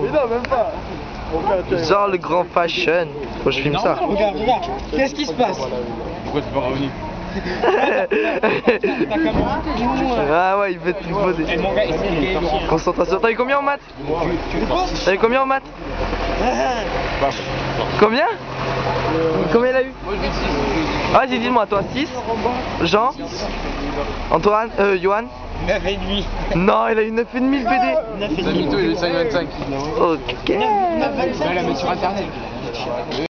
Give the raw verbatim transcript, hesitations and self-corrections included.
Mais non, même pas. Genre le grand fashion. Faut que je filme ça. Regarde, regarde. Qu'est-ce qui se passe? Pourquoi tu peux revenir? Ah ouais, il veut il veut des... Concentration. T'as eu combien en maths? T'as eu combien en maths? Combien? Combien il a eu? Vas-y, dis-moi, toi, six? Jean? Antoine? Euh, Johan? neuf et demi. Non, il a eu neuf et demi le P D. neuf et demi. Il est cinq vingt-cinq. Ok. neuf vingt-cinq. la mettre sur internet.